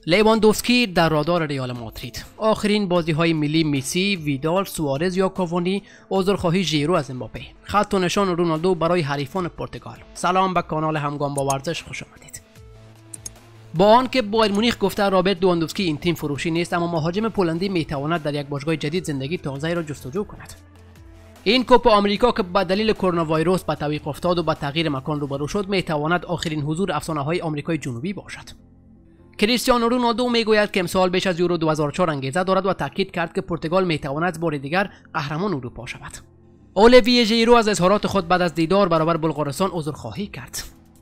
لیواندوفسکی در رادار ریال مادرید. آخرین بازی‌های ملی مسی، ویدال، سوارز یا کاوانی، عذرخواهی ژیرو از امباپه، خط و نشان رونالدو برای حریفان پرتغال. سلام به کانال همگام با ورزش، خوش آمدید. با آنکه بایر مونیخ گفته رابرت لیواندوفسکی این تیم فروشی نیست، اما مهاجم پولندی میتواند در یک باشگاه جدید زندگی تازه‌ای را جستجو کند. این کوپا آمریکا که به دلیل کرونا ویروس به تعویق افتاد و با تغییر مکان روبرو شد، میتواند آخرین حضور افسانه‌های آمریکای جنوبی باشد. کریستیانو رونالدو میگوید که امسال بیش از یورو 2004 انگیزه دارد و تاکید کرد که پرتغال میتواند بار دیگر قهرمان اروپا شود. اولیویه ژیرو از اظهارات خود بعد از دیدار برابر بلغارستان عذرخواهی کرد.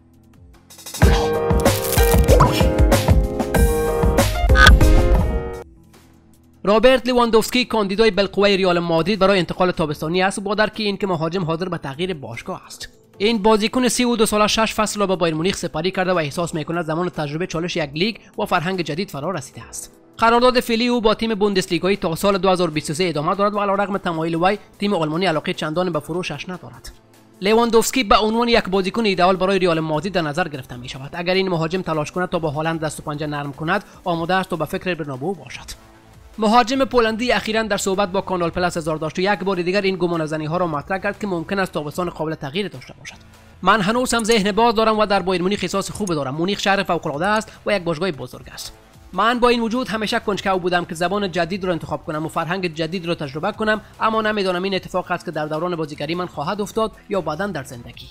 رابرت لیواندوفسکی کاندیدای بالقوه ریال مادرید برای انتقال تابستانی است با درک اینکه مهاجم حاضر به تغییر باشگاه است. این بازیکن 32 ساله 6 فصل را با بایر مونیخ سپری کرده و احساس میکند زمان تجربه چالش یک لیگ و فرهنگ جدید فرا رسیده است. قرارداد فعلی او با تیم بوندسلیگایی تا سال 2023 ادامه دارد و علیرغم تمایل وی تیم آلمانی علاقه چندانی به فروشش ندارد. لیواندوفسکی به عنوان یک بازیکن ایدئال برای ریال مادرید در نظر گرفته می شود. اگر این مهاجم تلاش کند تا با هالند دست و پنجه نرم کند، آماده است تا به فکر برنابئو باشد. مهاجم پولندی اخیراً در صحبت با کانال پلاس اظهار داشت و یک بار دیگر این گمانه‌زنی‌ها را مطرح کرد که ممکن است تابستان قابل تغییر داشته باشد. من هنوز هم ذهن باز دارم و در بایر مونیخ احساس خوب دارم. مونیخ شهر فوق‌العاده است و یک باشگاه بزرگ است. من با این وجود همیشه کنجکاو بودم که زبان جدید را انتخاب کنم و فرهنگ جدید را تجربه کنم، اما نمیدانم این اتفاق است که در دوران بازیگری من خواهد افتاد یا بعداً در زندگی.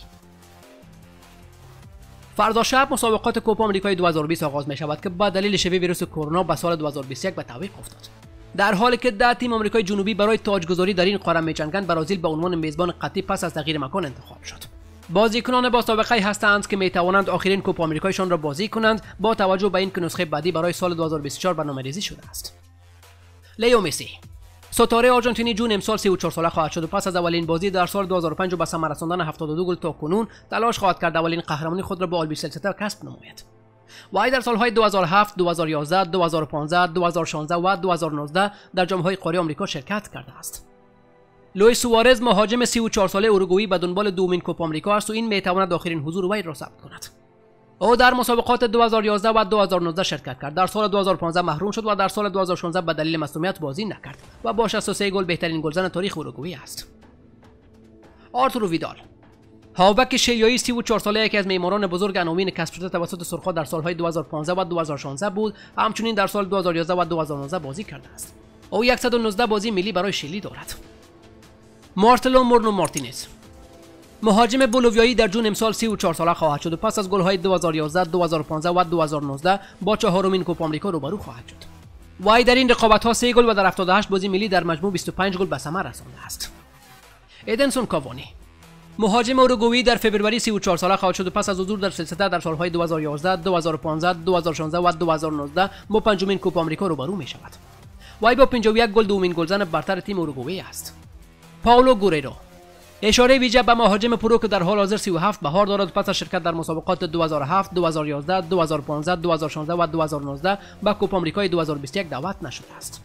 فردا شب مسابقات کوپا آمریکای 2020 آغاز می شود که با دلیل شیوع ویروس کرونا به سال 2021 به تعویق افتاد. در حالی که 10 تیم آمریکای جنوبی برای تاجگذاری در این قاره می‌جنگند، برزیل به عنوان میزبان قطعی پس از تغییر مکان انتخاب شد. بازیکنان با سابقه هستند که می‌توانند آخرین کوپا آمریکایشان را بازی کنند با توجه به اینکه نسخه بعدی برای سال 2024 برنامه‌ریزی شده است. لیو مسی ستاره آرژانتینی جون امسال 34 ساله خواهد شد و پس از اولین بازی در سال 2005 به ثمر رساندن 72 گل تا کنون تلاش خواهد کرد اولین قهرمانی خود را با آلبیسلسته کسب نماید. وی در سالهای 2007، 2011، 2015، 2016 و 2019 در جام‌های قاره آمریکا شرکت کرده است. لوئیس سوارز مهاجم 34 ساله اوروگوئی به دنبال دومین کوپا آمریکا است و این میتواند آخرین حضور وی را ثبت کند. او در مسابقات 2011 و 2019 شرکت کرد. در سال 2015 محروم شد و در سال 2016 به دلیل مصونیت بازی نکرد و با 63 گل بهترین گلزن تاریخ اوروگوئی است. آرتورو ویدال هاوبک شیعی 34 ساله یکی از معماران بزرگ عناوین کسب شده توسط سرخ‌ها در سالهای 2015 و 2016 بود. همچنین در سال 2011 و 2019 بازی کرده است. او 119 بازی ملی برای شیلی دارد. مارتلو مورنو مارتینز مهاجم بولوویایی در جون امسال 34 ساله خواهد شد و پس از گل‌های 2011، 2015 و 2019 با چهارمین کوپا آمریکا روبرو خواهد شد. وی در این رقابت‌ها 3 گل و در 78 بازی ملی در مجموع 25 گل به ثمر رسانده است. ادنسون کاوانی مهاجم اوروگوئی در فوریه 34 ساله خواهد شد و پس از حضور در سلسله در سالهای 2011، 2015، 2016 و 2019 با پنجمین کوپا آمریکا روبرو می شود. وی با 51 گل دومین گلزن برتر تیم اوروگوئی است. پائولو گوریرو اشاره ویژه به مهاجم پرو که در حال حاضر 37 بهار دارد پس از شرکت در مسابقات 2007، 2011، 2015، 2016 و 2019 به کوپا آمریکای 2021 دعوت نشده است.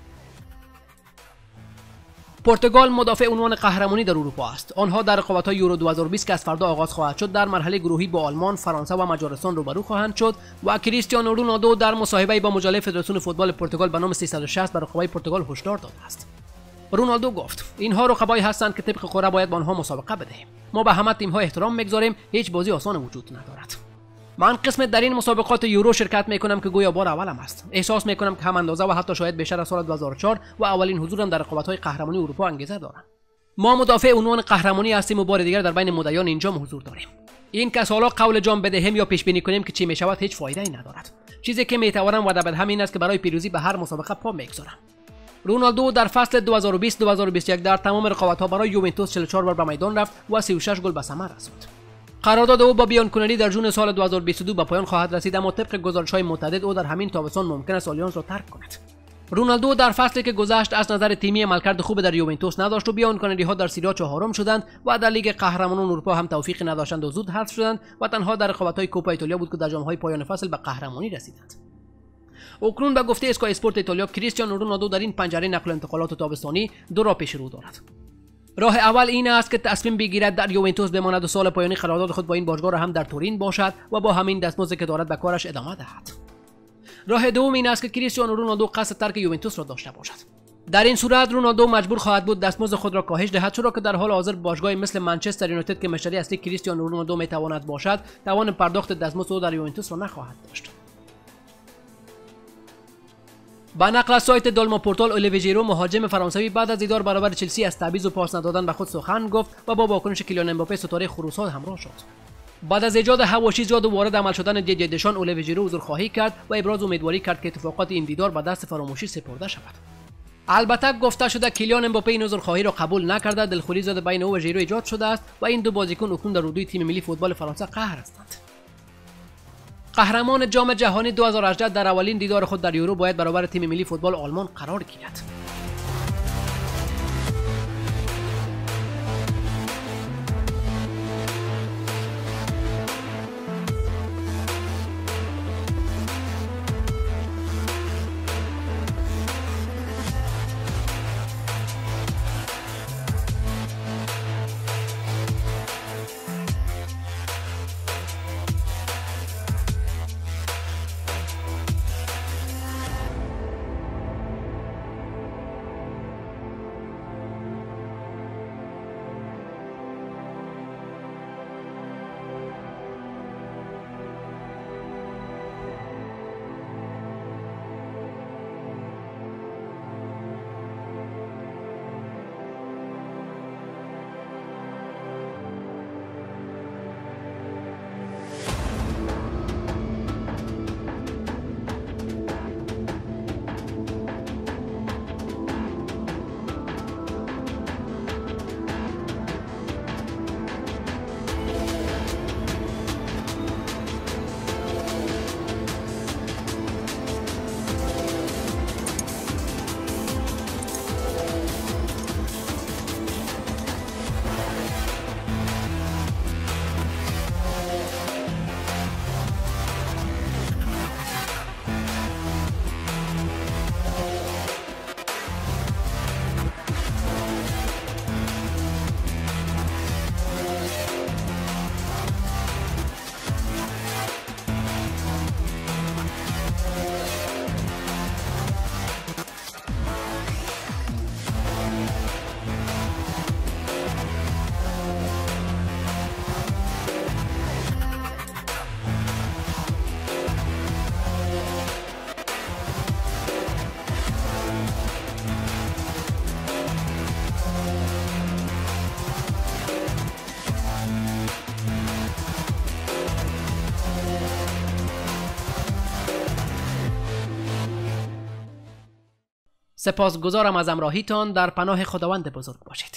پرتغال مدافع عنوان قهرمانی در اروپا است. آنها در رقابت‌های یورو 2020 که از فردا آغاز خواهد شد در مرحله گروهی با آلمان، فرانسه و مجارستان روبرو خواهند شد و کریستیانو رونالدو در مصاحبه‌ای با مجله فدراسیون فوتبال پرتغال به نام 360 بر رقابای پرتغال هشدار داده است. رونالدو گفت: اینها رقبایی هستند که طبق قرعه باید با آنها مسابقه بدهیم. ما به همه تیم‌ها احترام می‌گذاریم، هیچ بازی آسان وجود ندارد. من قسمت در این مسابقات یورو شرکت میکنم که گویا بار اولم است. احساس میکنم که هم اندازه و حتی شاید بیشتر از سال 2004 و اولین حضورم در رقابت‌های قهرمانی اروپا انگیزه دارم. ما مدافع عنوان قهرمانی هستیم و بار دیگر در بین مدعیان اینجا حضور داریم. این که سالا قول جام بدهیم یا پیش بینی کنیم که چی میشود هیچ فایده‌ای ندارد. چیزی که میتوانم وعده بدهم این است که برای پیروزی به هر مسابقه پا میگذارم. رونالدو در فصل 2020-2021 در تمام رقابت‌ها برای یوونتوس 44 بار به میدان رفت و 36 گل به ثمر رساند. قرارداد او با بیان کننی در جون سال 2022 به پایان خواهد رسید، اما طبق گزارش‌های متعدد او در همین تابستان ممکن است آلیانس را ترک کند. رونالدو در فصلی که گذشت از نظر تیمی عملکرد خوب در یوونتوس نداشت و بیان کنندی‌ها در سری آ چهارم شدند و در لیگ قهرمانان اروپا هم توفیقی نداشتند و زود حذف شدند و تنها در رقابت‌های کوپا ایتالیا بود که در جام‌های پایان فصل به قهرمانی رسیدند. اکنون به گفته اسکای اسپورت ایتالیا کریستیانو رونالدو در این پنجره نقل و انتقالات تابستانی دو راه پیش رو دارد. راه اول این است که تصمیم بگیرد در یوونتوس بماند و سال پایانی قرارداد خود با این باشگاه را هم در تورین باشد و با همین دستمزدی که دارد به کارش ادامه دهد. راه دوم این است که کریستیانو رونالدو قصد ترک یوونتوس را داشته باشد. در این صورت رونالدو مجبور خواهد بود دستمزد خود را کاهش دهد، چرا که در حال حاضر باشگاهی مثل منچستر یونایتد که مشتری اصلی کریستیانو رونالدو میتواند باشد، توان پرداخت دستمزد او در یوونتوس را نخواهد داشت. با نقل از سایت دالما پورتال، اولیوی ژیرو مهاجم فرانسوی بعد از دیدار برابر چلسی از تعویض و پاس ندادن به خود سخن گفت و با واکنش کیلیان امباپه ستاره خروس‌ها همراه شد. بعد از ایجاد حواشی زیاد و وارد عمل شدن دیدیه دشان، اولیوی ژیرو عذرخواهی کرد و ابراز امیدواری کرد که اتفاقات این دیدار به دست فراموشی سپرده شود. البته گفته شده کیلیان امباپه این عذرخواهی را قبول نکرده. دلخوری زیاد بین او و ژیرو ایجاد شده است و این دو بازیکن اکنون در اردوی تیم ملی فوتبال فرانسه قهر هستند. قهرمان جام جهانی 2018 در اولین دیدار خود در یورو باید برابر تیم ملی فوتبال آلمان قرار گیرد. سپاسگزارم از همراهیتان. در پناه خداوند بزرگ باشید.